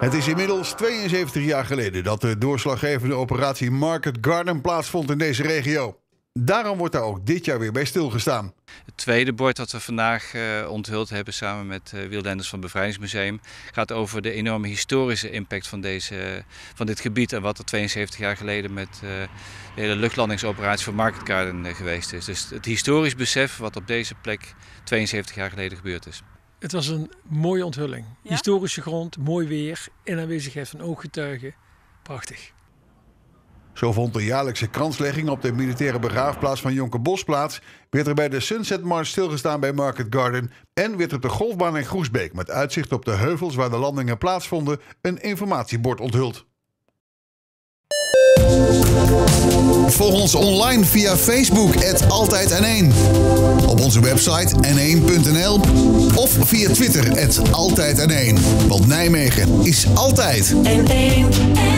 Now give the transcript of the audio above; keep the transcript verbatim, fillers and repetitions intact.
Het is inmiddels tweeënzeventig jaar geleden dat de doorslaggevende operatie Market Garden plaatsvond in deze regio. Daarom wordt daar ook dit jaar weer bij stilgestaan. Het tweede bord dat we vandaag uh, onthuld hebben samen met uh, wielrenners van het Bevrijdingsmuseum gaat over de enorme historische impact van, deze, van dit gebied en wat er tweeënzeventig jaar geleden met uh, de hele luchtlandingsoperatie van Market Garden uh, geweest is. Dus het historisch besef wat op deze plek tweeënzeventig jaar geleden gebeurd is. Het was een mooie onthulling. Ja? Historische grond, mooi weer, in aanwezigheid van ooggetuigen. Prachtig. Zo vond de jaarlijkse kranslegging op de militaire begraafplaats van Jonker Bosplaats, werd er bij de Sunset March stilgestaan bij Market Garden en werd op de golfbaan in Groesbeek met uitzicht op de heuvels waar de landingen plaatsvonden een informatiebord onthuld. Volg ons online via Facebook at Altijd N één. Op onze website n één punt n l of via Twitter at Altijd N één. Want Nijmegen is altijd N één.